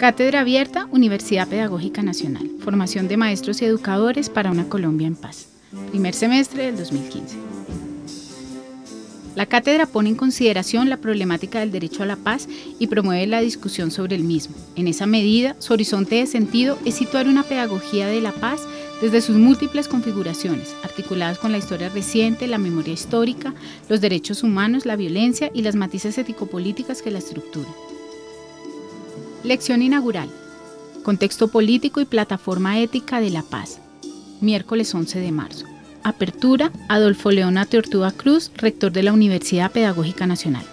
Cátedra Abierta, Universidad Pedagógica Nacional. Formación de maestros y educadores para una Colombia en paz. Primer semestre del 2015. La cátedra pone en consideración la problemática del derecho a la paz y promueve la discusión sobre el mismo. En esa medida, su horizonte de sentido es situar una pedagogía de la paz desde sus múltiples configuraciones, articuladas con la historia reciente, la memoria histórica, los derechos humanos, la violencia y las matices ético-políticas que la estructuran. Lección inaugural. Contexto político y plataforma ética de la paz. Miércoles 11 de marzo. Apertura, Adolfo León Ateortúa Cruz, rector de la Universidad Pedagógica Nacional.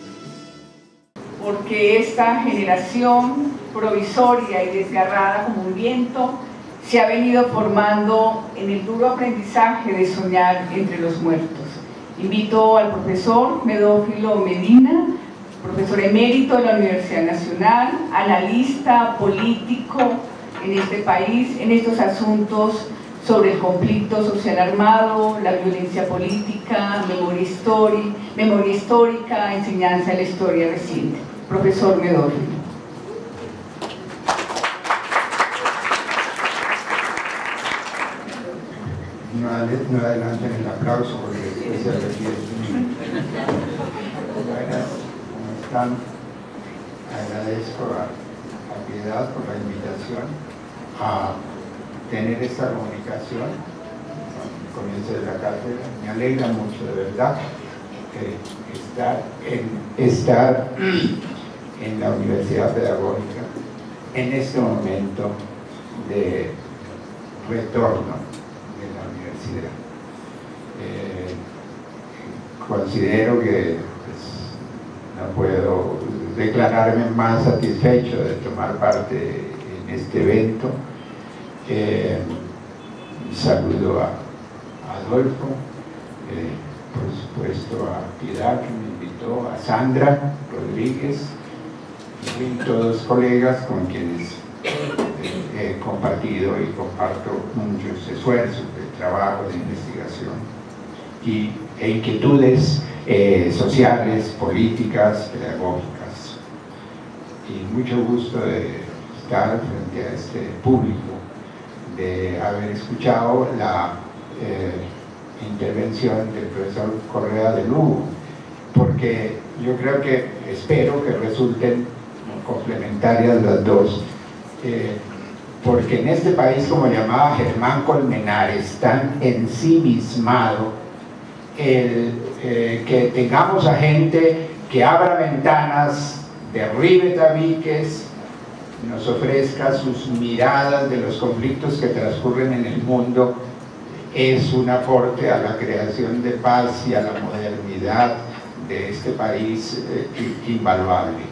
Porque esta generación provisoria y desgarrada como un viento se ha venido formando en el duro aprendizaje de soñar entre los muertos. Invito al profesor Medófilo Medina, profesor emérito de la Universidad Nacional, analista político en este país, en estos asuntos sobre el conflicto social armado, la violencia política, memoria histórica, enseñanza de la historia reciente. Profesor Medófilo. No adelanten el aplauso porque después se requiere. Buenas, ¿cómo están? Agradezco a Piedad por la invitación a tener esta comunicación con el comienzo de la cátedra. Me alegra mucho, de verdad, estar en la Universidad Pedagógica en este momento de retorno de la universidad. Considero que no puedo declararme más satisfecho de tomar parte en este evento. Saludo a Adolfo, por supuesto a Piedad, que me invitó, a Sandra Rodríguez, y todos colegas con quienes he compartido y comparto muchos esfuerzos de trabajo, de investigación e inquietudes sociales, políticas, pedagógicas. Y mucho gusto de estar frente a este público, de haber escuchado la intervención del profesor Correa de Lugo, porque yo creo que, espero que resulten complementarias las dos, porque en este país, como llamaba Germán Colmenares, tan ensimismado, que tengamos a gente que abra ventanas, derribe tabiques, nos ofrezca sus miradas de los conflictos que transcurren en el mundo, es un aporte a la creación de paz y a la modernidad de este país invaluable.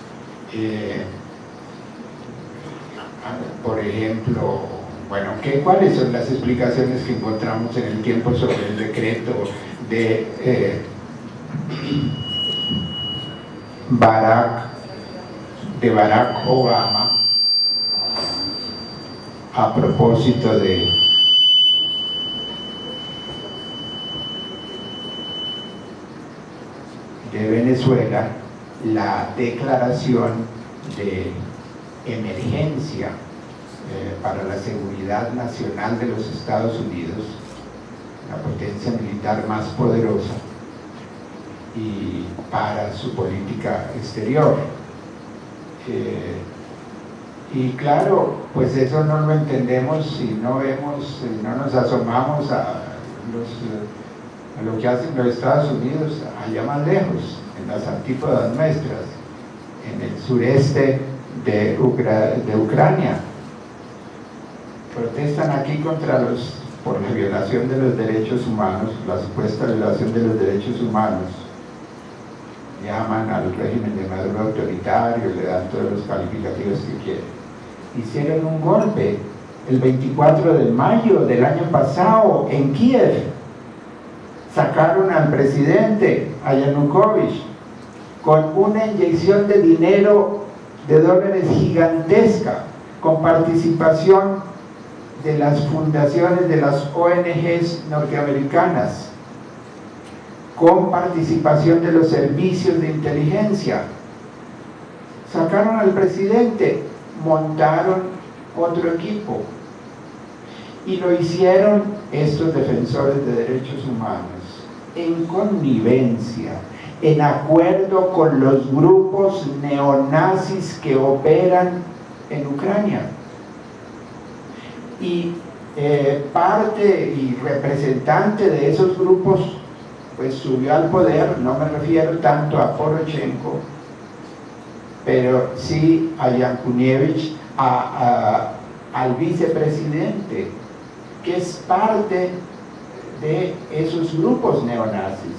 Por ejemplo, bueno, ¿cuáles son las explicaciones que encontramos en el tiempo sobre el decreto de Barack Obama a propósito de Venezuela, la declaración de emergencia para la seguridad nacional de los Estados Unidos, la potencia militar más poderosa, y para su política exterior. Y claro, pues eso no lo entendemos si no vemos, si no nos asomamos a lo que hacen los Estados Unidos allá más lejos, en las antípodas nuestras, en el sureste de Ucrania. Protestan aquí por la violación de los derechos humanos, la supuesta violación de los derechos humanos. Llaman al régimen de Maduro autoritario, le dan todos los calificativos que quieren. Hicieron un golpe el 24 de mayo del año pasado en Kiev. Sacaron al presidente, a Yanukovych, con una inyección de dinero de dólares gigantesca, con participación de las fundaciones de las ONGs norteamericanas, con participación de los servicios de inteligencia. Sacaron al presidente montaron otro equipo y lo hicieron estos defensores de derechos humanos en connivencia, en acuerdo con los grupos neonazis que operan en Ucrania. Y parte y representante de esos grupos pues subió al poder. No me refiero tanto a Poroshenko, pero sí a Yankunyevich, al vicepresidente, que es parte de esos grupos neonazis.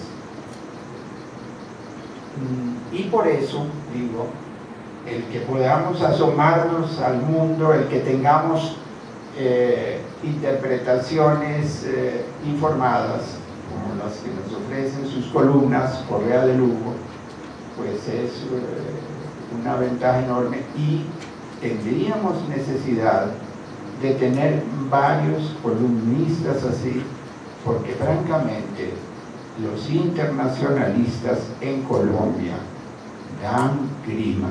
Y por eso digo, el que podamos asomarnos al mundo, el que tengamos interpretaciones informadas, como las que nos ofrecen sus columnas, Correa de Lugo, pues es una ventaja enorme, y tendríamos necesidad de tener varios columnistas así, porque francamente los internacionalistas en Colombia dan grima.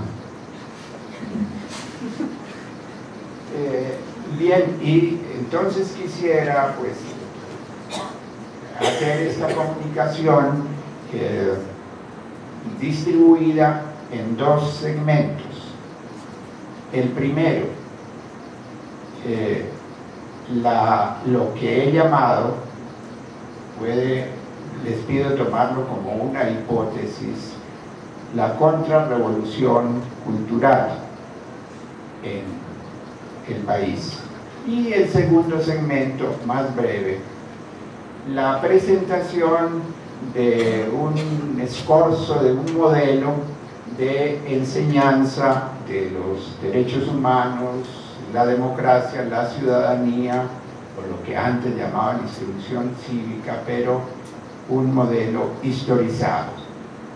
Bien, y entonces quisiera pues hacer esta comunicación distribuida en dos segmentos. El primero, lo que he llamado, les pido tomarlo como una hipótesis, la contrarrevolución cultural en el país. Y el segundo segmento, más breve, la presentación de un escorzo, de un modelo de enseñanza de los derechos humanos, la democracia, la ciudadanía, o lo que antes llamaban instrucción cívica, pero un modelo historizado.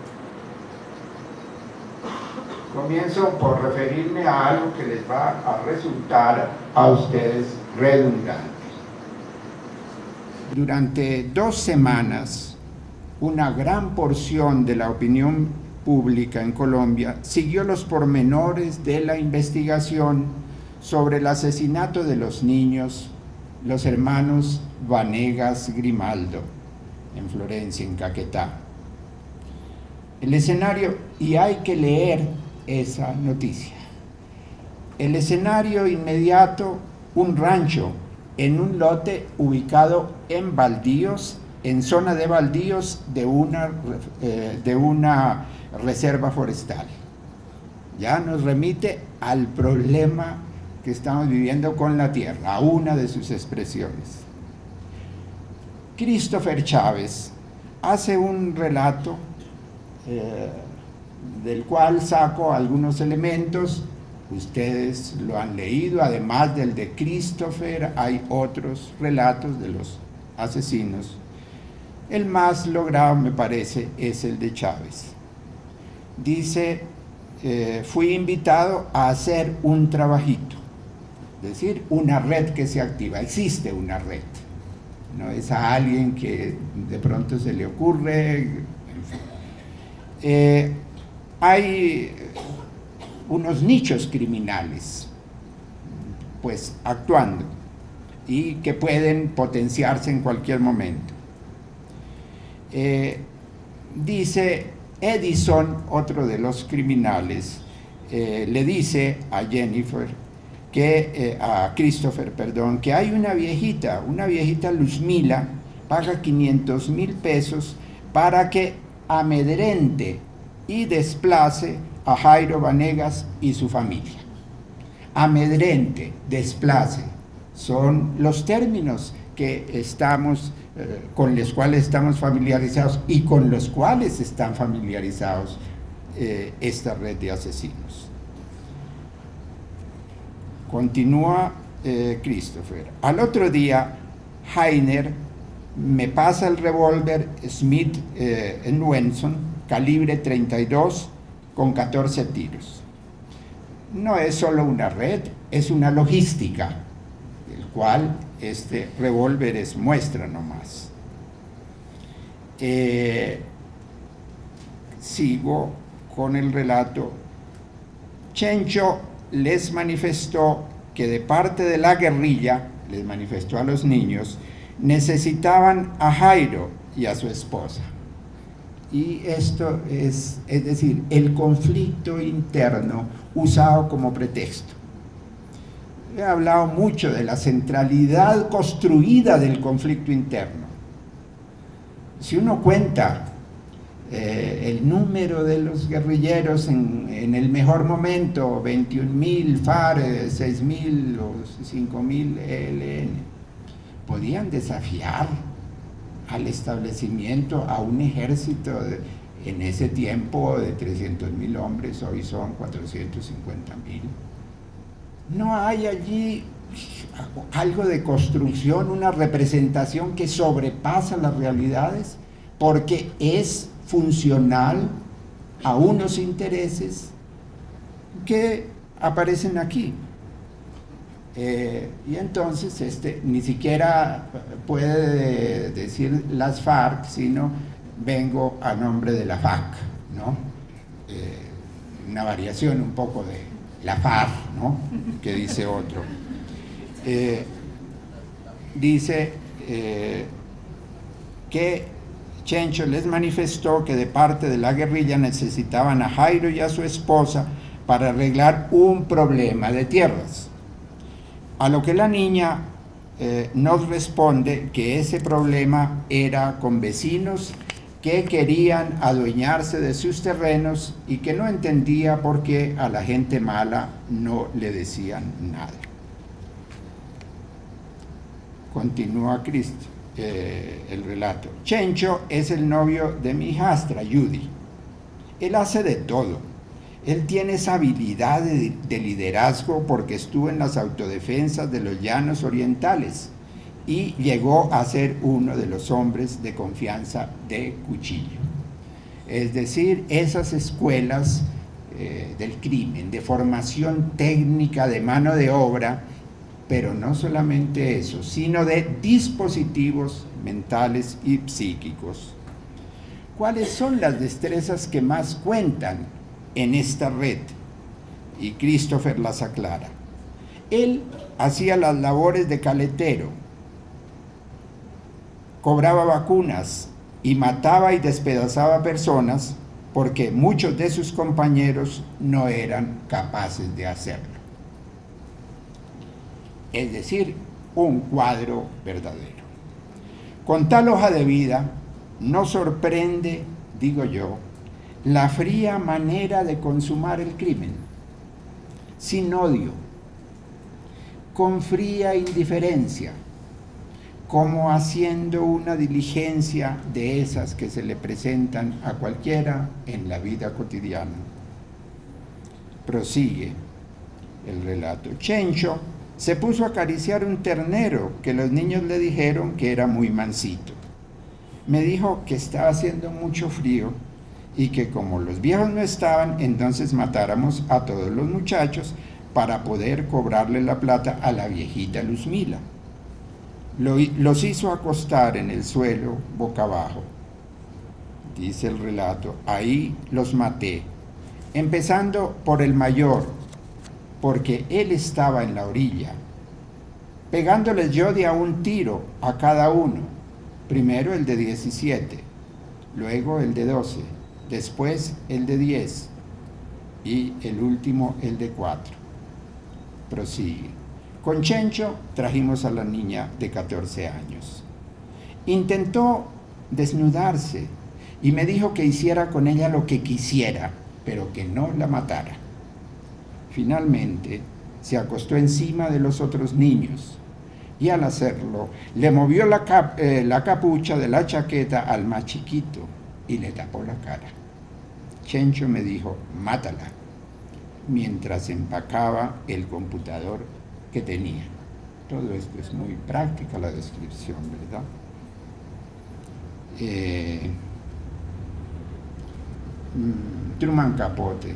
Comienzo por referirme a algo que les va a resultar a ustedes redundante. Durante 2 semanas, una gran porción de la opinión pública en Colombia siguió los pormenores de la investigación sobre el asesinato de los niños, los hermanos Vanegas Grimaldo, en Florencia, en Caquetá. El escenario, y hay que leer esa noticia, el escenario inmediato, un rancho en un lote ubicado en baldíos, en zona de baldíos de una reserva forestal. Ya nos remite al problema que estamos viviendo con la tierra, a una de sus expresiones. Christopher Chávez hace un relato del cual saco algunos elementos. Ustedes lo han leído, además del de Christopher hay otros relatos de los asesinos. El más logrado, me parece, es el de Chávez. Dice, fui invitado a hacer un trabajito, es decir, una red que se activa. Existe una red, no es a alguien que de pronto se le ocurre, en fin. Hay unos nichos criminales pues actuando y que pueden potenciarse en cualquier momento. Dice Edison, otro de los criminales, le dice a Christopher, que hay una viejita Luzmila, paga 500,000 pesos para que amedrente y desplace a Jairo Vanegas y su familia. Amedrente, desplace, son los términos que con los cuales estamos familiarizados y con los cuales están familiarizados esta red de asesinos. Continúa Christopher. Al otro día, Heiner me pasa el revólver Smith Wesson, calibre 32, con 14 tiros. No es solo una red, es una logística, del cual este revólver es muestra nomás. Sigo con el relato. Chencho les manifestó que de parte de la guerrilla, les manifestó a los niños, necesitaban a Jairo y a su esposa. Y esto es decir, el conflicto interno usado como pretexto. He hablado mucho de la centralidad construida del conflicto interno. Si uno cuenta el número de los guerrilleros en el mejor momento, 21.000 FARC, 6.000 o 5.000 ELN, podían desafiar al establecimiento a un ejército en ese tiempo de 300.000 hombres, hoy son 450.000. No hay allí algo de construcción, una representación que sobrepasa las realidades, porque es funcional a unos intereses que aparecen aquí. Y entonces ni siquiera puede decir las FARC, sino vengo a nombre de la FAC, ¿no? Una variación un poco de la FARC, ¿no? Que dice otro. Dice que Chencho les manifestó que de parte de la guerrilla necesitaban a Jairo y a su esposa para arreglar un problema de tierras. A lo que la niña nos responde que ese problema era con vecinos que querían adueñarse de sus terrenos y que no entendía por qué a la gente mala no le decían nada. Continúa Cristo el relato. Chencho es el novio de mi hijastra, Judy. Él hace de todo. Él tiene esa habilidad de liderazgo porque estuvo en las autodefensas de los llanos orientales y llegó a ser uno de los hombres de confianza de Cuchillo. Es decir, esas escuelas del crimen, de formación técnica de mano de obra, pero no solamente eso, sino de dispositivos mentales y psíquicos. ¿Cuáles son las destrezas que más cuentan en esta red? Y Christopher las aclara. Él hacía las labores de caletero, cobraba vacunas y mataba y despedazaba personas porque muchos de sus compañeros no eran capaces de hacerlo. Es decir, un cuadro verdadero. Con tal hoja de vida, no sorprende, digo yo, la fría manera de consumar el crimen, sin odio, con fría indiferencia, como haciendo una diligencia de esas que se le presentan a cualquiera en la vida cotidiana. Prosigue el relato. Chencho se puso a acariciar un ternero que los niños le dijeron que era muy mansito. Me dijo que estaba haciendo mucho frío y que como los viejos no estaban, entonces matáramos a todos los muchachos para poder cobrarle la plata a la viejita Luzmila. Los hizo acostar en el suelo boca abajo. Dice el relato, ahí los maté, empezando por el mayor, porque él estaba en la orilla, pegándoles yo de a un tiro a cada uno, primero el de 17, luego el de 12, después el de 10 y el último el de 4. Prosigue. Con Chencho trajimos a la niña de 14 años. Intentó desnudarse y me dijo que hiciera con ella lo que quisiera, pero que no la matara. Finalmente se acostó encima de los otros niños y al hacerlo le movió la capucha de la chaqueta al más chiquito y le tapó la cara. Chencho me dijo, mátala, mientras empacaba el computador que tenía. Todo esto es muy práctica la descripción, ¿verdad? Truman Capote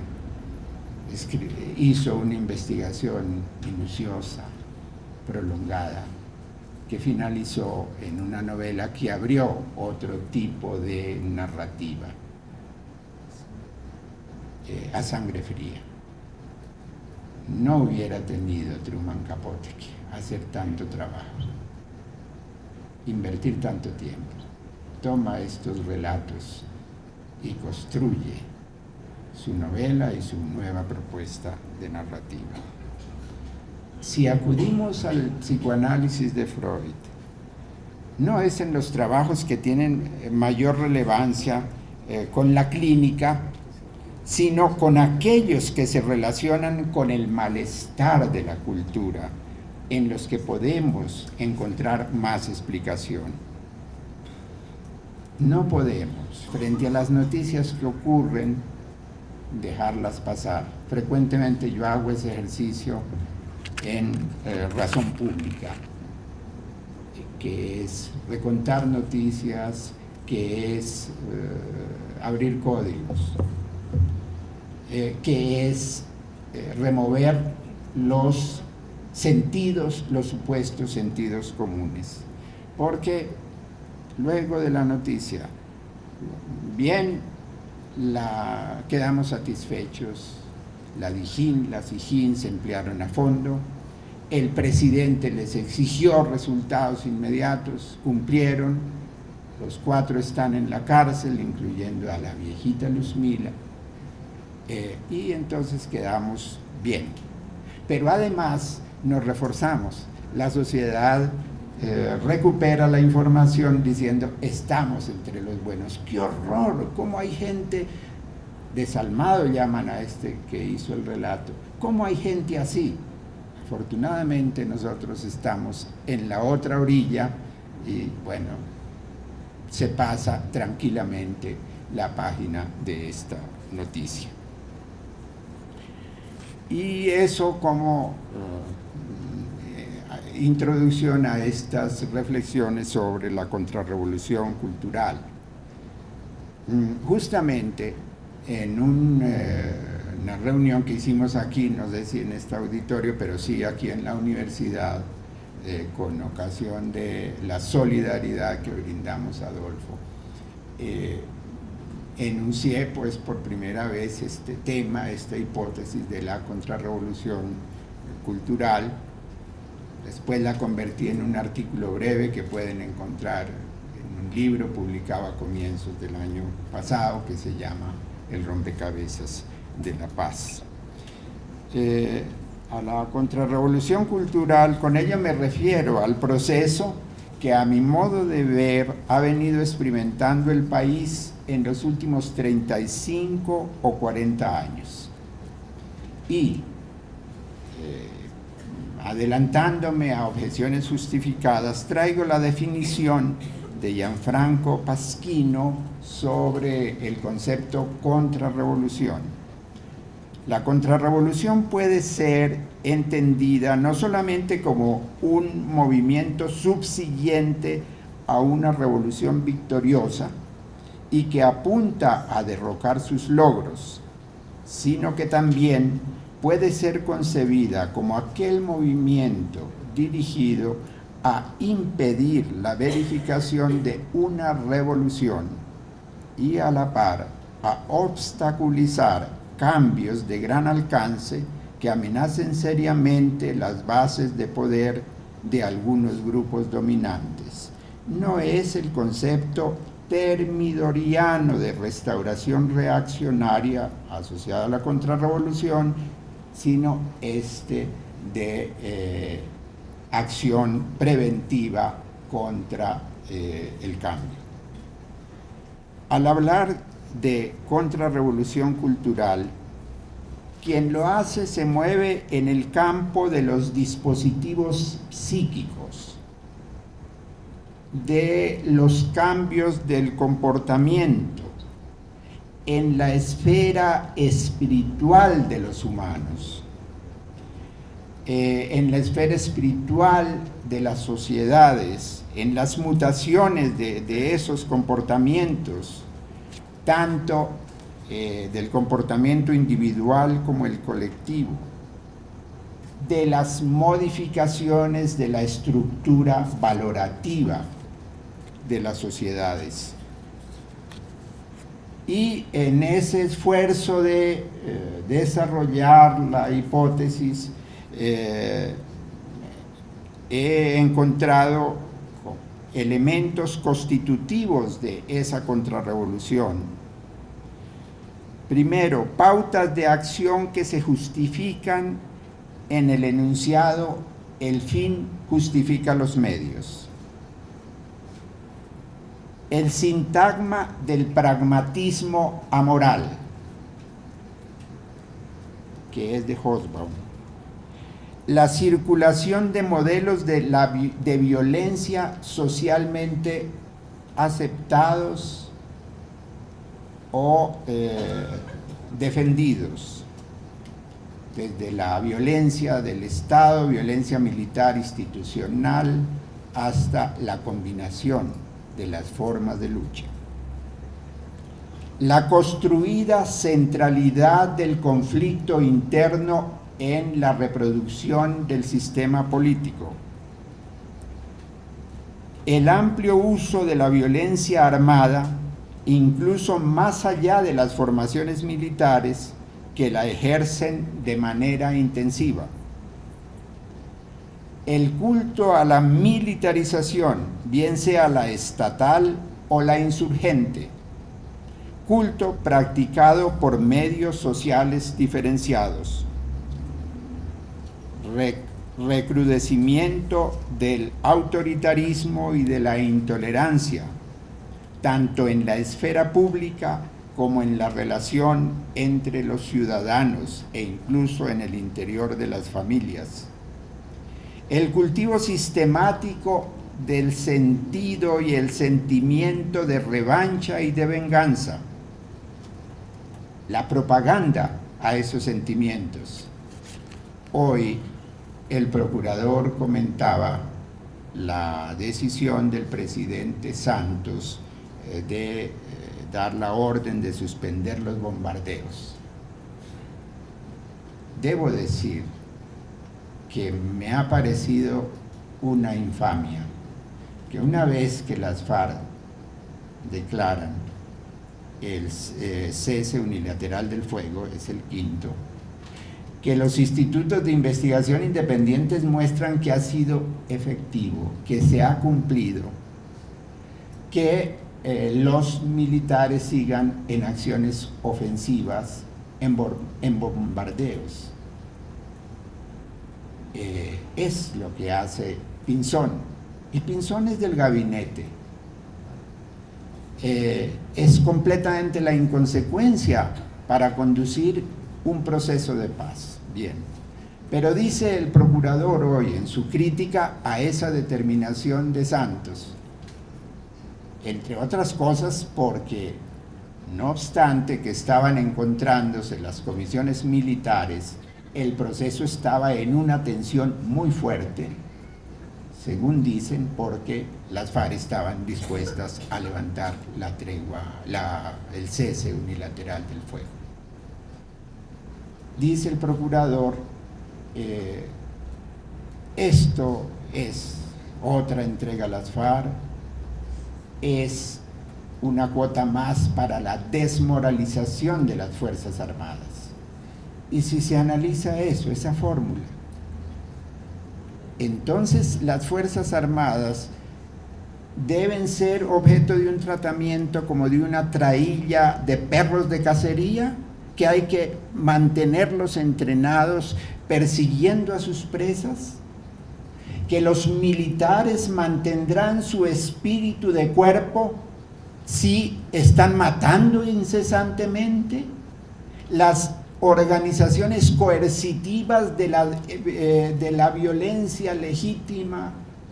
hizo una investigación minuciosa, prolongada, que finalizó en una novela que abrió otro tipo de narrativa, A Sangre Fría. no hubiera tenido Truman Capote que hacer tanto trabajo, invertir tanto tiempo. Toma estos relatos y construye su novela y su nueva propuesta de narrativa. Si acudimos al psicoanálisis de Freud, no es en los trabajos que tienen mayor relevancia con la clínica, sino con aquellos que se relacionan con el malestar de la cultura, en los que podemos encontrar más explicación. No podemos, frente a las noticias que ocurren, dejarlas pasar. Frecuentemente yo hago ese ejercicio en Razón Pública, que es recontar noticias, que es abrir códigos, que es remover los sentidos, los supuestos sentidos comunes. Porque luego de la noticia, bien quedamos satisfechos, la DIJÍN, la SIJÍN se emplearon a fondo, el presidente les exigió resultados inmediatos, cumplieron, los 4 están en la cárcel, incluyendo a la viejita Luzmila, y entonces quedamos bien. Pero además nos reforzamos, la sociedad recupera la información diciendo, estamos entre los buenos. ¡Qué horror! ¿Cómo hay gente, desalmado llaman a este que hizo el relato, cómo hay gente así? Afortunadamente nosotros estamos en la otra orilla y bueno, se pasa tranquilamente la página de esta noticia. Y eso como introducción a estas reflexiones sobre la contrarrevolución cultural. Justamente en una reunión que hicimos aquí, no sé si en este auditorio, pero sí aquí en la universidad, con ocasión de la solidaridad que brindamos a Adolfo, enuncié pues por primera vez este tema, esta hipótesis de la contrarrevolución cultural. Después la convertí en un artículo breve que pueden encontrar en un libro publicado a comienzos del año pasado que se llama El rompecabezas de la paz. A la contrarrevolución cultural, con ello me refiero al proceso que a mi modo de ver ha venido experimentando el país en los últimos 35 o 40 años. Y adelantándome a objeciones justificadas, traigo la definición de Gianfranco Pasquino sobre el concepto contrarrevolución. La contrarrevolución puede ser entendida no solamente como un movimiento subsiguiente a una revolución victoriosa y que apunta a derrocar sus logros, sino que también puede ser concebida como aquel movimiento dirigido a impedir la verificación de una revolución y a la par a obstaculizar cambios de gran alcance que amenacen seriamente las bases de poder de algunos grupos dominantes. No es el concepto termidoriano de restauración reaccionaria asociada a la contrarrevolución, sino este de acción preventiva contra el cambio. Al hablar de contrarrevolución cultural, quien lo hace se mueve en el campo de los dispositivos psíquicos, de los cambios del comportamiento, en la esfera espiritual de los humanos, en la esfera espiritual de las sociedades, en las mutaciones de esos comportamientos, tanto del comportamiento individual como el colectivo, de las modificaciones de la estructura valorativa de las sociedades. Y en ese esfuerzo de desarrollar la hipótesis, he encontrado elementos constitutivos de esa contrarrevolución. Primero, pautas de acción que se justifican en el enunciado "el fin justifica los medios". El sintagma del pragmatismo amoral, que es de Hobsbawm. La circulación de modelos de violencia socialmente aceptados o defendidos, desde la violencia del Estado, violencia militar institucional, hasta la combinación de las formas de lucha. La construida centralidad del conflicto interno en la reproducción del sistema político. El amplio uso de la violencia armada, incluso más allá de las formaciones militares que la ejercen de manera intensiva. El culto a la militarización, bien sea la estatal o la insurgente, culto practicado por medios sociales diferenciados. Recrudecimiento del autoritarismo y de la intolerancia, tanto en la esfera pública como en la relación entre los ciudadanos e incluso en el interior de las familias. El cultivo sistemático del sentido y el sentimiento de revancha y de venganza. La propaganda a esos sentimientos. Hoy el procurador comentaba la decisión del presidente Santos de dar la orden de suspender los bombardeos. Debo decir que me ha parecido una infamia que una vez que las FARC declaran el cese unilateral del fuego, es el quinto, que los institutos de investigación independientes muestran que ha sido efectivo, que se ha cumplido, que los militares sigan en acciones ofensivas, en bombardeos. Es lo que hace Pinzón, y Pinzón es del gabinete. Es completamente la inconsecuencia para conducir un proceso de paz. Bien, pero dice el procurador hoy en su crítica a esa determinación de Santos, entre otras cosas porque, no obstante que estaban encontrándose las comisiones militares, el proceso estaba en una tensión muy fuerte, según dicen, porque las FARC estaban dispuestas a levantar la tregua, el cese unilateral del fuego. Dice el procurador, esto es otra entrega a las FARC, es una cuota más para la desmoralización de las Fuerzas Armadas. Y si se analiza eso, esa fórmula, entonces las Fuerzas Armadas deben ser objeto de un tratamiento como de una trailla de perros de cacería, que hay que mantenerlos entrenados persiguiendo a sus presas, que los militares mantendrán su espíritu de cuerpo si están matando incesantemente. Las organizaciones coercitivas de la violencia legítima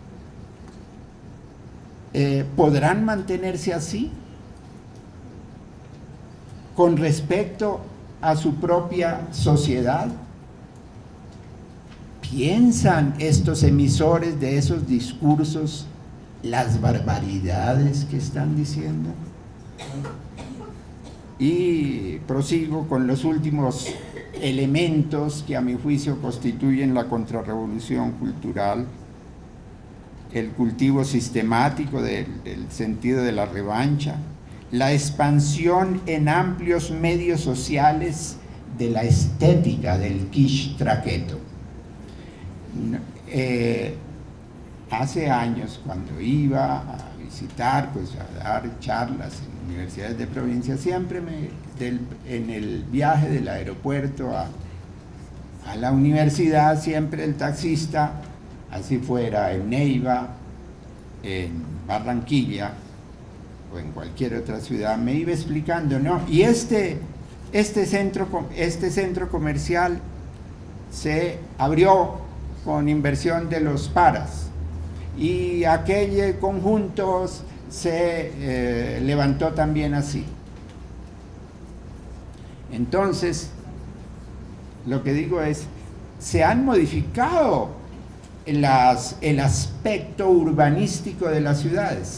podrán mantenerse así con respecto a su propia sociedad. ¿Piensan estos emisores de esos discursos las barbaridades que están diciendo? Y prosigo con los últimos elementos que a mi juicio constituyen la contrarrevolución cultural: el cultivo sistemático del sentido de la revancha, la expansión en amplios medios sociales de la estética del kitsch traqueto. Hace años, cuando iba a visitar, pues a dar charlas en universidades de provincia, siempre en el viaje del aeropuerto a la universidad, siempre el taxista, así fuera en Neiva, en Barranquilla o en cualquier otra ciudad, me iba explicando, ¿no? Y este centro comercial se abrió con inversión de los paras, y aquel conjunto se levantó también así. Entonces, lo que digo es, se han modificado el aspecto urbanístico de las ciudades.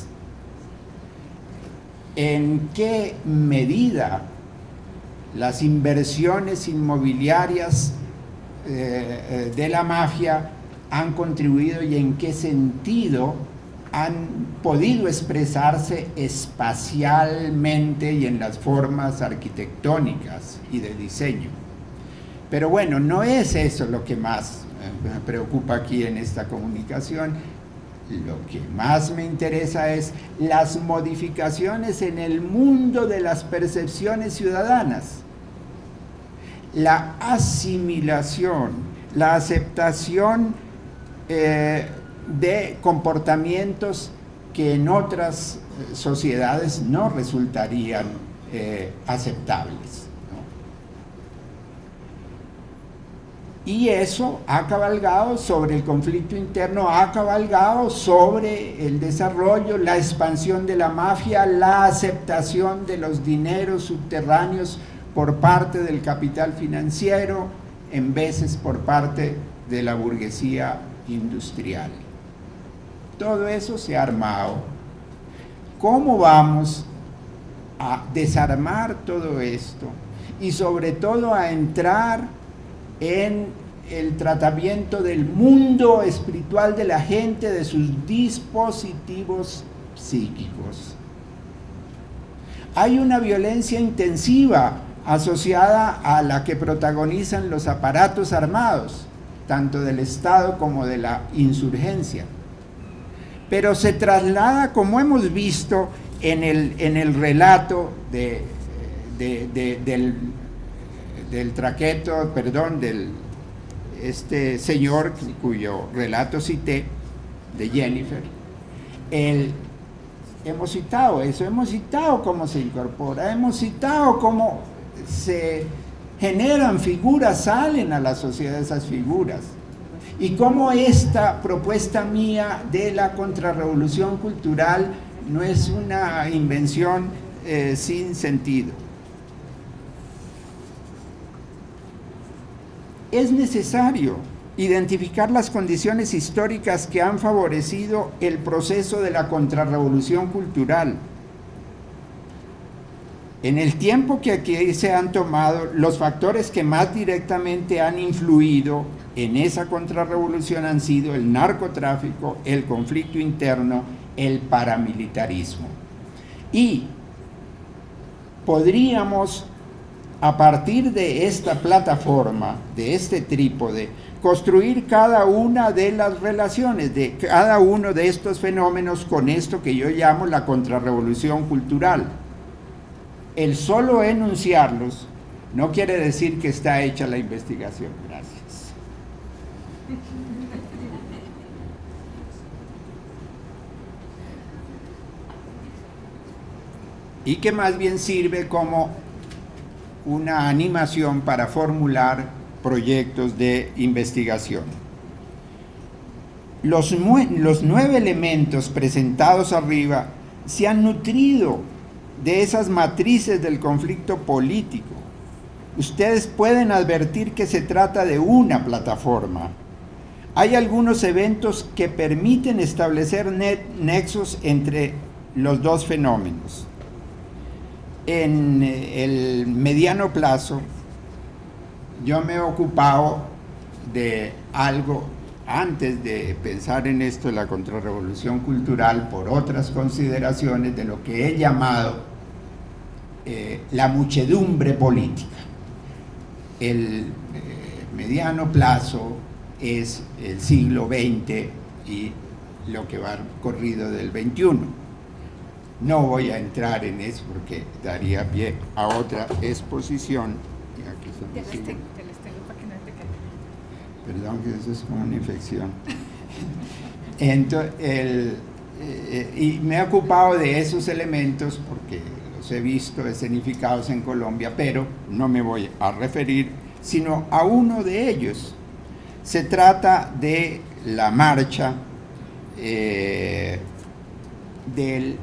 ¿En qué medida las inversiones inmobiliarias de la mafia han contribuido y en qué sentido han podido expresarse espacialmente y en las formas arquitectónicas y de diseño? Pero bueno, no es eso lo que más me preocupa aquí en esta comunicación. Lo que más me interesa es las modificaciones en el mundo de las percepciones ciudadanas, la asimilación, la aceptación de comportamientos que en otras sociedades no resultarían aceptables, ¿no? Y eso ha cabalgado sobre el conflicto interno, ha cabalgado sobre el desarrollo, la expansión de la mafia, la aceptación de los dineros subterráneos por parte del capital financiero, en veces por parte de la burguesía industrial. Todo eso se ha armado. ¿Cómo vamos a desarmar todo esto? Y sobre todo a entrar en el tratamiento del mundo espiritual de la gente, de sus dispositivos psíquicos. Hay una violencia intensiva asociada a la que protagonizan los aparatos armados, tanto del Estado como de la insurgencia. Pero se traslada, como hemos visto en el relato del traqueto, perdón, este señor cuyo relato cité, de Jennifer, hemos citado eso, hemos citado cómo se incorpora, hemos citado cómo se generan figuras, salen a la sociedad esas figuras, y cómo esta propuesta mía de la contrarrevolución cultural no es una invención sin sentido. Es necesario identificar las condiciones históricas que han favorecido el proceso de la contrarrevolución cultural. En el tiempo que aquí se han tomado, los factores que más directamente han influido en esa contrarrevolución han sido el narcotráfico, el conflicto interno, el paramilitarismo. Y podríamos, a partir de esta plataforma, de este trípode, construir cada una de las relaciones de cada uno de estos fenómenos con esto que yo llamo la contrarrevolución cultural. El solo enunciarlos no quiere decir que está hecha la investigación. Gracias. Y que más bien sirve como una animación para formular proyectos de investigación. Los 9 elementos presentados arriba se han nutrido de esas matrices del conflicto político. Ustedes pueden advertir que se trata de una plataforma. Hay algunos eventos que permiten establecer nexos entre los dos fenómenos. En el mediano plazo, yo me he ocupado de algo antes de pensar en esto de la contrarrevolución cultural por otras consideraciones de lo que he llamado la muchedumbre política. El mediano plazo es el siglo XX y lo que va corrido del XXI. No voy a entrar en eso porque daría pie a otra exposición. Y aquí te las tengo para que no te caigan. Perdón, que eso es como una infección. Entonces, y me he ocupado de esos elementos porque los he visto escenificados en Colombia, pero no me voy a referir sino a uno de ellos. Se trata de la marcha del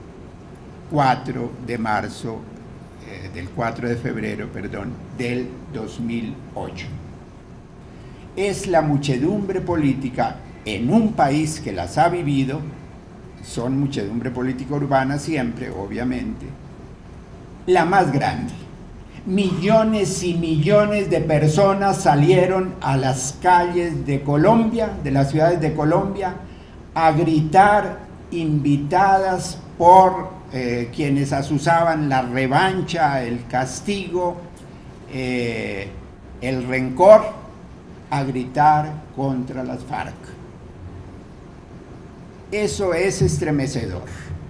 4 de marzo, del 4 de febrero, perdón, del 2008. Es la muchedumbre política en un país que las ha vivido, son muchedumbre política urbana siempre, obviamente, la más grande. Millones y millones de personas salieron a las calles de Colombia, de las ciudades de Colombia, a gritar, invitadas por quienes asusaban la revancha, el castigo, el rencor, a gritar contra las FARC. Eso es estremecedor,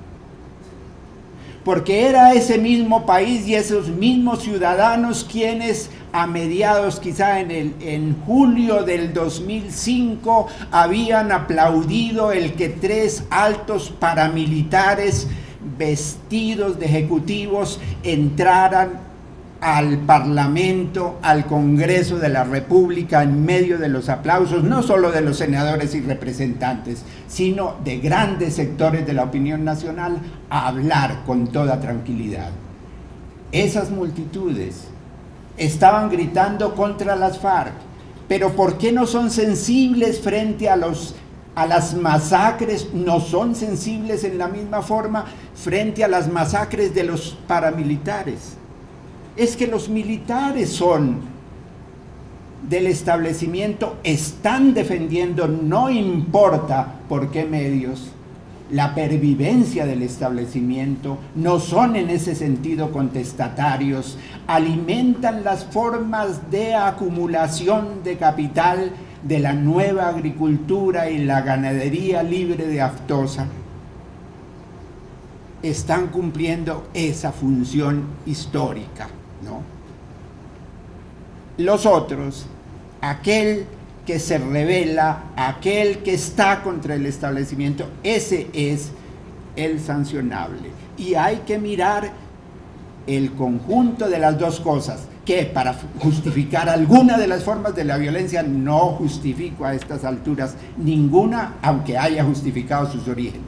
porque era ese mismo país y esos mismos ciudadanos quienes a mediados, quizá en julio del 2005, habían aplaudido el que 3 altos paramilitares vestidos de ejecutivos entraran al Parlamento, al Congreso de la República, en medio de los aplausos, no solo de los senadores y representantes, sino de grandes sectores de la opinión nacional, a hablar con toda tranquilidad. Esas multitudes estaban gritando contra las FARC, pero ¿por qué no son sensibles frente a las masacres? No son sensibles en la misma forma frente a las masacres de los paramilitares. Es que los militares son del establecimiento, están defendiendo, no importa por qué medios, la pervivencia del establecimiento, no son en ese sentido contestatarios, alimentan las formas de acumulación de capital de la nueva agricultura y la ganadería libre de aftosa. Están cumpliendo esa función histórica, ¿no? Los otros, aquel que se rebela, aquel que está contra el establecimiento, ese es el sancionable. Y hay que mirar el conjunto de las dos cosas, que para justificar alguna de las formas de la violencia, no justifico a estas alturas ninguna, aunque haya justificado sus orígenes,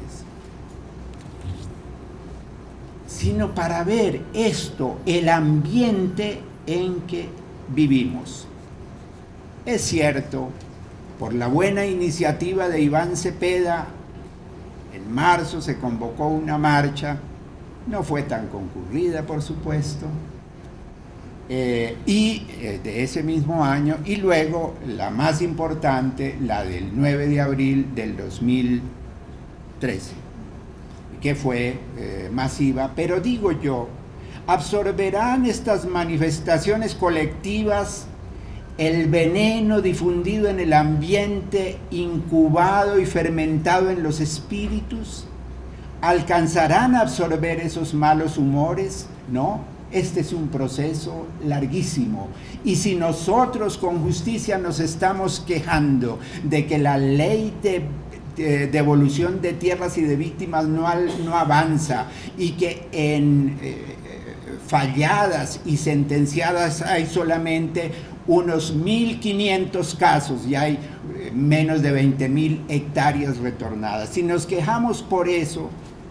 sino para ver esto, el ambiente en que vivimos. Es cierto, por la buena iniciativa de Iván Cepeda, en marzo se convocó una marcha, no fue tan concurrida, por supuesto, de ese mismo año, y luego la más importante, la del 9 de abril del 2013, que fue masiva, pero digo yo, ¿absorberán estas manifestaciones colectivas el veneno difundido en el ambiente, incubado y fermentado en los espíritus? ¿Alcanzarán a absorber esos malos humores? No, este es un proceso larguísimo. Y si nosotros con justicia nos estamos quejando de que la ley de devolución de tierras y de víctimas no avanza, y que en falladas y sentenciadas hay solamente unos 1.500 casos y hay menos de 20.000 hectáreas retornadas, si nos quejamos por eso,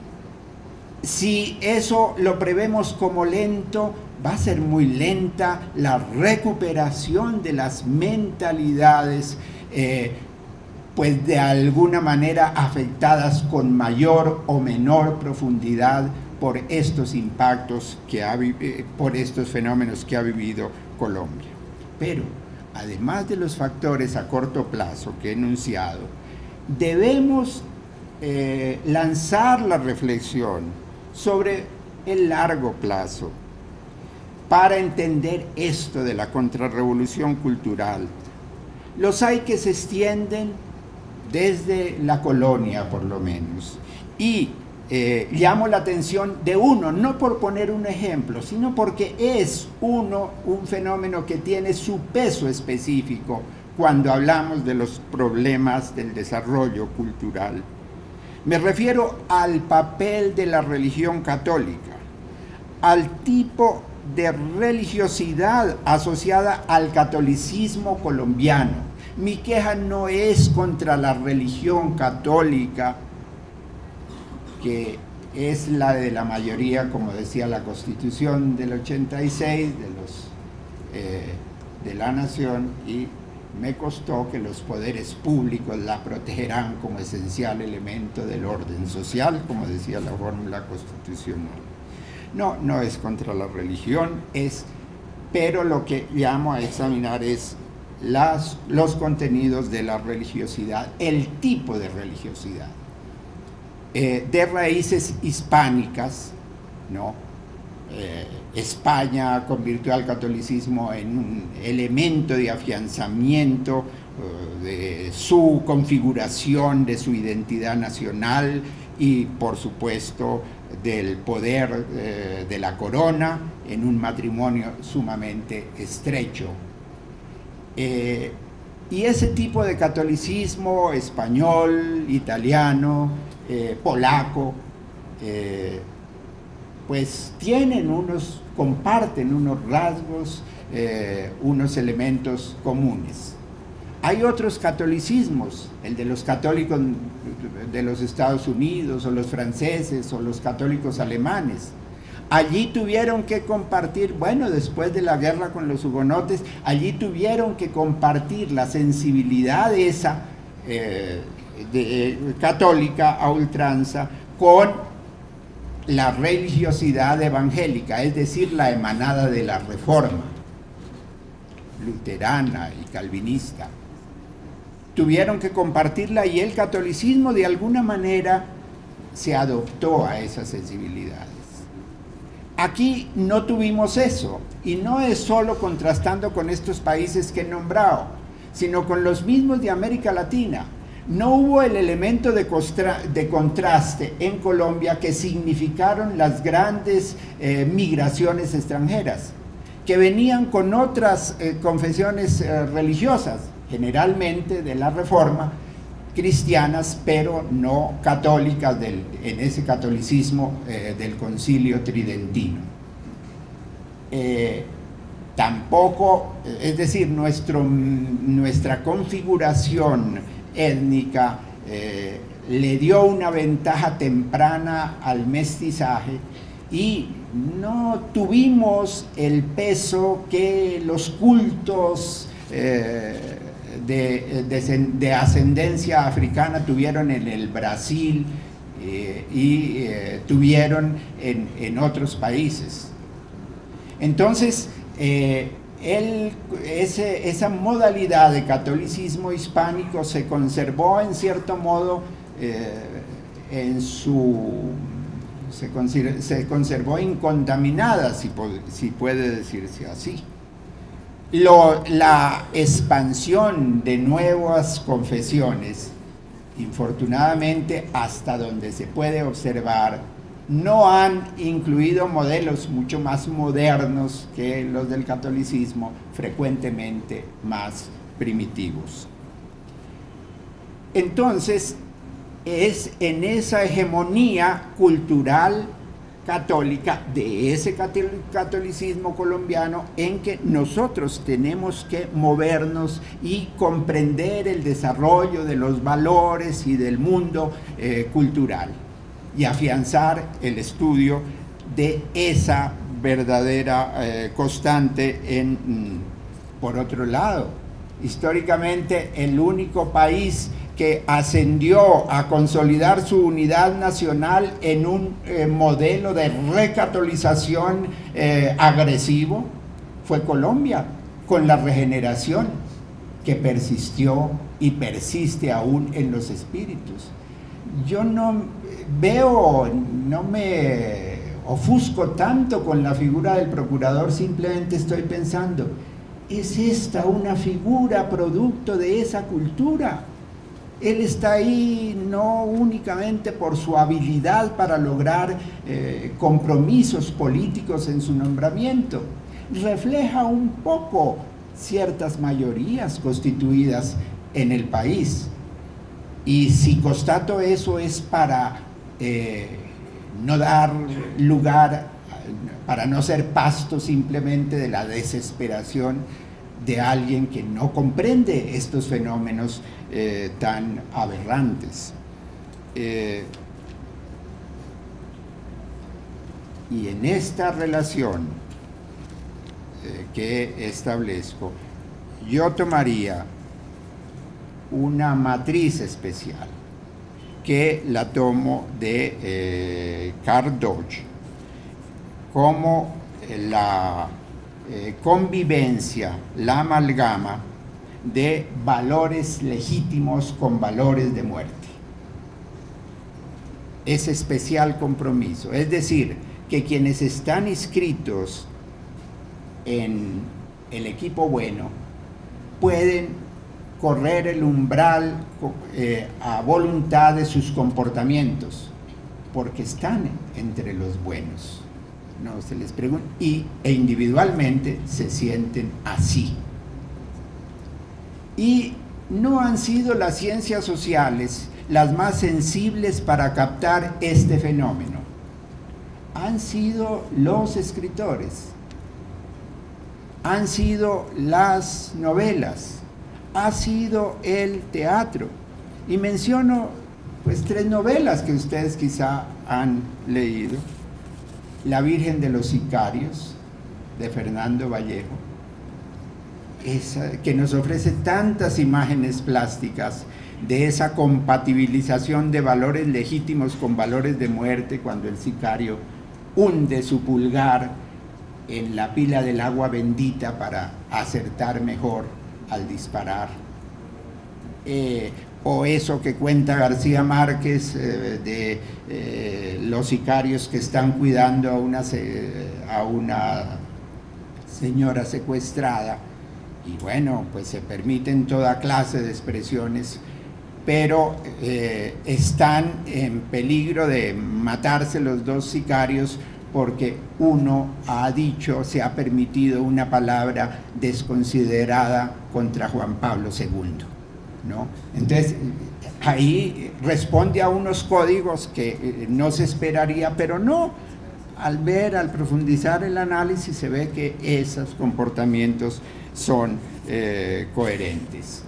si eso lo prevemos como lento, va a ser muy lenta la recuperación de las mentalidades pues de alguna manera afectadas con mayor o menor profundidad por estos impactos, por estos fenómenos que ha vivido Colombia. Pero, además de los factores a corto plazo que he enunciado, debemos lanzar la reflexión sobre el largo plazo, para entender esto de la contrarrevolución cultural. Los hay que se extienden desde la colonia, por lo menos, y llamo la atención de uno, no por poner un ejemplo, sino porque es un fenómeno que tiene su peso específico cuando hablamos de los problemas del desarrollo cultural. Me refiero al papel de la religión católica, al tipo de religiosidad asociada al catolicismo colombiano. Mi queja no es contra la religión católica, que es la de la mayoría, como decía la Constitución del 86 de la Nación, y me costó que los poderes públicos la protegerán como esencial elemento del orden social, como decía la fórmula constitucional. No, no es contra la religión, pero lo que llamo a examinar es los contenidos de la religiosidad, el tipo de religiosidad, de raíces hispánicas, ¿no? España convirtió al catolicismo en un elemento de afianzamiento de su configuración, de su identidad nacional y, por supuesto, del poder de la corona en un matrimonio sumamente estrecho. Y ese tipo de catolicismo español, italiano, polaco, pues comparten unos rasgos, unos elementos comunes. Hay otros catolicismos, el de los católicos de los Estados Unidos, o los franceses, o los católicos alemanes. Allí tuvieron que compartir, bueno, después de la guerra con los hugonotes, allí tuvieron que compartir la sensibilidad esa católica a ultranza con la religiosidad evangélica, es decir, la emanada de la Reforma luterana y calvinista. Tuvieron que compartirla y el catolicismo de alguna manera se adoptó a esas sensibilidades. Aquí no tuvimos eso, y no es solo contrastando con estos países que he nombrado, sino con los mismos de América Latina. No hubo el elemento de contraste en Colombia que significaron las grandes migraciones extranjeras, que venían con otras confesiones religiosas, generalmente de la Reforma, cristianas, pero no católicas en ese catolicismo del Concilio Tridentino. Tampoco, es decir, nuestra configuración étnica le dio una ventaja temprana al mestizaje y no tuvimos el peso que los cultos de ascendencia africana tuvieron en el Brasil y tuvieron en otros países. Entonces, esa modalidad de catolicismo hispánico se conservó en cierto modo, se conservó incontaminada, si puede decirse así. La expansión de nuevas confesiones, infortunadamente, hasta donde se puede observar, no han incluido modelos mucho más modernos que los del catolicismo, frecuentemente más primitivos. Entonces, es en esa hegemonía cultural católica de ese catolicismo colombiano en que nosotros tenemos que movernos y comprender el desarrollo de los valores y del mundo cultural y afianzar el estudio de esa verdadera constante por otro lado. Históricamente, el único país que ascendió a consolidar su unidad nacional en un modelo de recatolización agresivo fue Colombia, con la regeneración que persistió y persiste aún en los espíritus. Yo no veo, no me ofusco tanto con la figura del procurador, simplemente estoy pensando, ¿es esta una figura producto de esa cultura? Él está ahí no únicamente por su habilidad para lograr compromisos políticos en su nombramiento, refleja un poco ciertas mayorías constituidas en el país. Y si constato eso es para no dar lugar, para no ser pasto simplemente de la desesperación de alguien que no comprende estos fenómenos tan aberrantes. Y en esta relación que establezco, yo tomaría una matriz especial que la tomo de Karl Dodge como la convivencia, la amalgama de valores legítimos con valores de muerte. Ese especial compromiso, es decir, que quienes están inscritos en el equipo bueno pueden correr el umbral a voluntad de sus comportamientos, porque están entre los buenos. No se les pregunta, e individualmente se sienten así. Y no han sido las ciencias sociales las más sensibles para captar este fenómeno. Han sido los escritores, han sido las novelas, ha sido el teatro. Y menciono pues 3 novelas que ustedes quizá han leído: La Virgen de los Sicarios, de Fernando Vallejo, que nos ofrece tantas imágenes plásticas de esa compatibilización de valores legítimos con valores de muerte, cuando el sicario hunde su pulgar en la pila del agua bendita para acertar mejor al disparar. O eso que cuenta García Márquez de los sicarios que están cuidando a una señora secuestrada, y bueno, pues se permiten toda clase de expresiones, pero están en peligro de matarse los 2 sicarios porque uno ha dicho, se ha permitido una palabra desconsiderada contra Juan Pablo II, ¿no? Entonces, ahí responde a unos códigos que no se esperaría, pero no, al profundizar el análisis se ve que esos comportamientos son coherentes.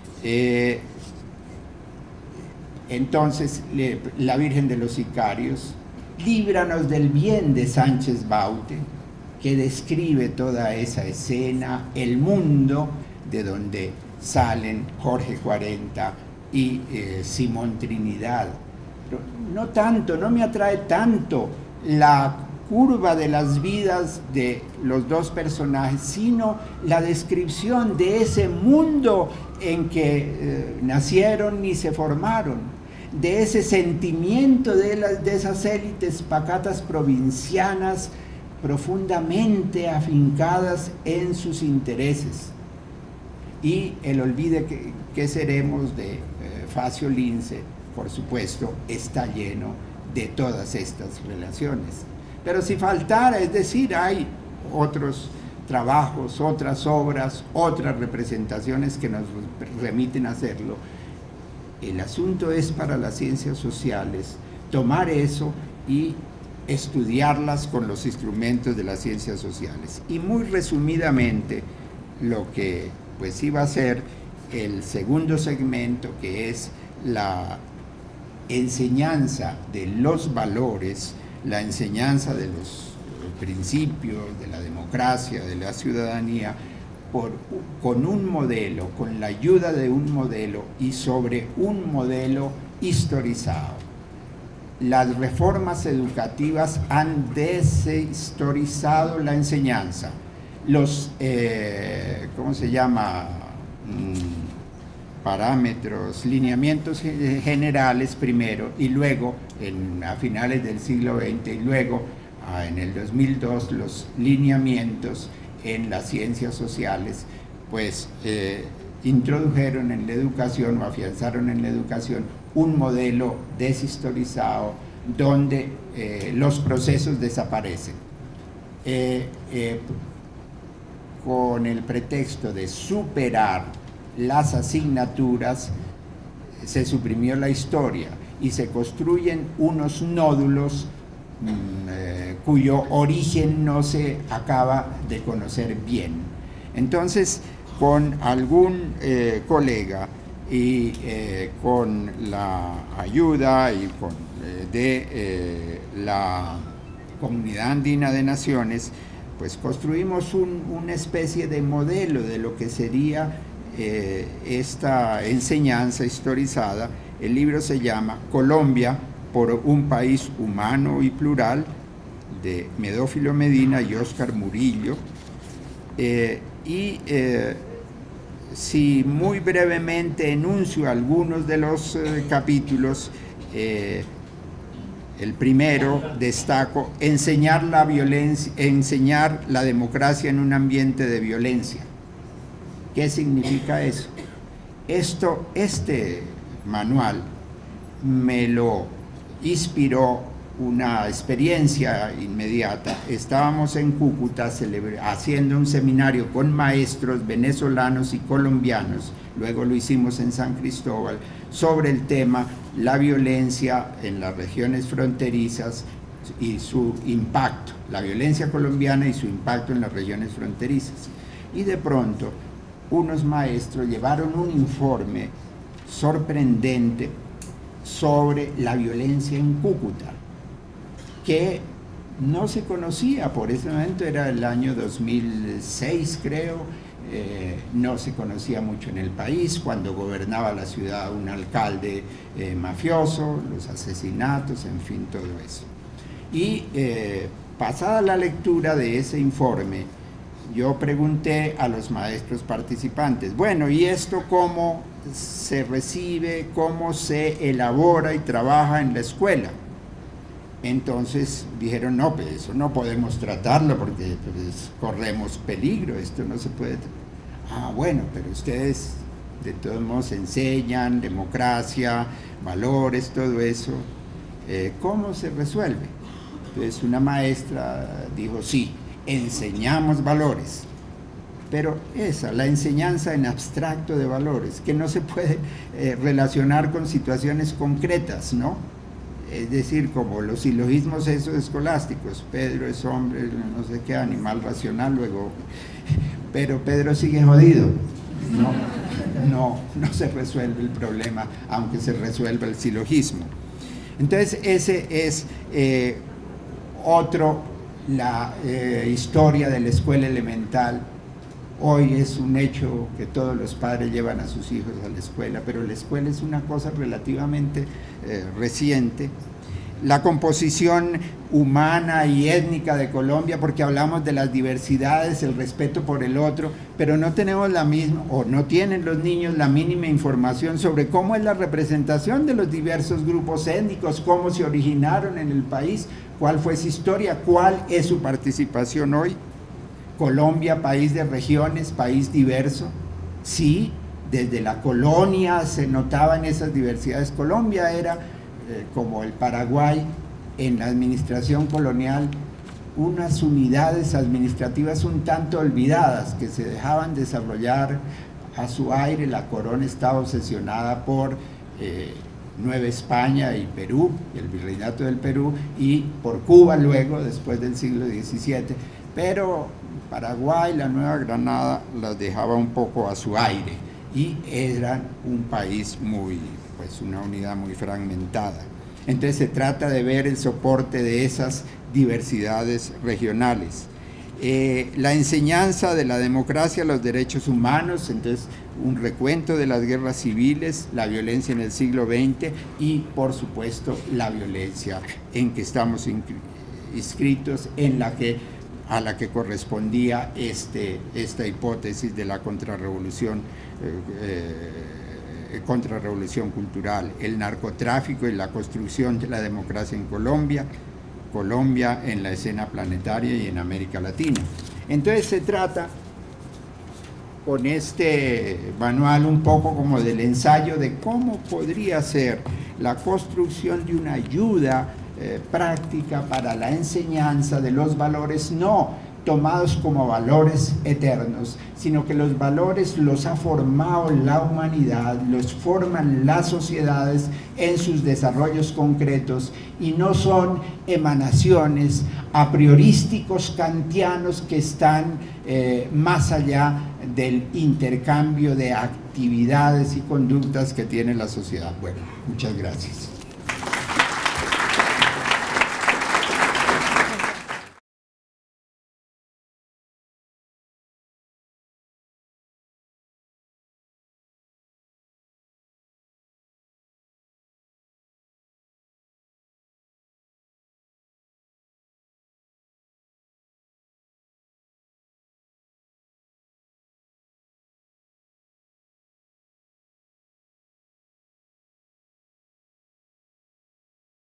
Entonces, La Virgen de los Sicarios, Líbranos del bien, de Sánchez Baute, que describe toda esa escena, el mundo de donde salen Jorge 40 y Simón Trinidad. Pero no me atrae tanto la curva de las vidas de los 2 personajes, sino la descripción de ese mundo en que nacieron y se formaron, de ese sentimiento de esas élites pacatas provincianas profundamente afincadas en sus intereses. Y el olvide que seremos de Facio Lince, por supuesto, está lleno de todas estas relaciones. Pero si faltara, es decir, hay otros trabajos, otras obras, otras representaciones que nos remiten a hacerlo. El asunto es para las ciencias sociales tomar eso y estudiarlas con los instrumentos de las ciencias sociales. Y muy resumidamente, lo que pues iba a ser el segundo segmento, que es la enseñanza de los valores, la enseñanza de los principios, de la democracia, de la ciudadanía, con un modelo, con la ayuda de un modelo y sobre un modelo historizado. Las reformas educativas han deshistorizado la enseñanza. Los, ¿cómo se llama? Parámetros, lineamientos generales primero, y luego, a finales del siglo XX, y luego en el 2002 los lineamientos en las ciencias sociales, pues introdujeron en la educación o afianzaron en la educación un modelo deshistorizado donde los procesos desaparecen. Con el pretexto de superar las asignaturas, se suprimió la historia y se construyen unos nódulos cuyo origen no se acaba de conocer bien. Entonces, con algún colega y con la ayuda y de la Comunidad Andina de Naciones, pues construimos una especie de modelo de lo que sería esta enseñanza historizada. El libro se llama Colombia por un país humano y plural, de Medófilo Medina y Óscar Murillo. Si muy brevemente enuncio algunos de los capítulos, el primero destaco enseñar la violencia, enseñar la democracia en un ambiente de violencia. ¿Qué significa eso? Este manual me lo inspiró una experiencia inmediata. Estábamos en Cúcuta haciendo un seminario con maestros venezolanos y colombianos, luego lo hicimos en San Cristóbal, sobre el tema la violencia en las regiones fronterizas y su impacto, la violencia colombiana y su impacto en las regiones fronterizas. Y de pronto unos maestros llevaron un informe sorprendente sobre la violencia en Cúcuta, que no se conocía por ese momento, era el año 2006 creo, no se conocía mucho en el país, cuando gobernaba la ciudad un alcalde mafioso, los asesinatos, en fin, todo eso. Y pasada la lectura de ese informe, yo pregunté a los maestros participantes, bueno, ¿y esto cómo se recibe, cómo se elabora y trabaja en la escuela? Entonces dijeron, no, pues eso no podemos tratarlo porque pues, corremos peligro, esto no se puede. Ah, bueno, pero ustedes de todos modos enseñan democracia, valores, todo eso. ¿Cómo se resuelve? Entonces una maestra dijo, sí, enseñamos valores. Pero la enseñanza en abstracto de valores, que no se puede relacionar con situaciones concretas, ¿no? Es decir, como los silogismos esos escolásticos, Pedro es hombre, no sé qué, animal racional, luego, pero Pedro sigue jodido. No se resuelve el problema, aunque se resuelva el silogismo. Entonces, ese es la historia de la escuela elemental. Hoy es un hecho que todos los padres llevan a sus hijos a la escuela, pero la escuela es una cosa relativamente reciente. La composición humana y étnica de Colombia, porque hablamos de las diversidades, el respeto por el otro, pero no tenemos la misma, o no tienen los niños la mínima información sobre cómo es la representación de los diversos grupos étnicos, cómo se originaron en el país, cuál fue su historia, cuál es su participación hoy. Colombia, país de regiones, país diverso. Sí, desde la colonia se notaban esas diversidades. Colombia era, como el Paraguay, en la administración colonial, unas unidades administrativas un tanto olvidadas que se dejaban desarrollar a su aire. La corona estaba obsesionada por Nueva España y Perú, el virreinato del Perú, y por Cuba luego, después del siglo XVII, pero Paraguay, la Nueva Granada, las dejaba un poco a su aire y eran un país una unidad muy fragmentada. Entonces se trata de ver el soporte de esas diversidades regionales. La enseñanza de la democracia, los derechos humanos, entonces un recuento de las guerras civiles, la violencia en el siglo XX y, por supuesto, la violencia en que estamos inscritos, a la que correspondía esta hipótesis de la contrarrevolución cultural, el narcotráfico y la construcción de la democracia en Colombia, Colombia en la escena planetaria y en América Latina. Entonces se trata con este manual un poco como del ensayo de cómo podría ser la construcción de una ayuda práctica para la enseñanza de los valores, no tomados como valores eternos, sino que los valores los ha formado la humanidad, los forman las sociedades en sus desarrollos concretos y no son emanaciones a priorísticos kantianos que están más allá del intercambio de actividades y conductas que tiene la sociedad. Bueno, muchas gracias.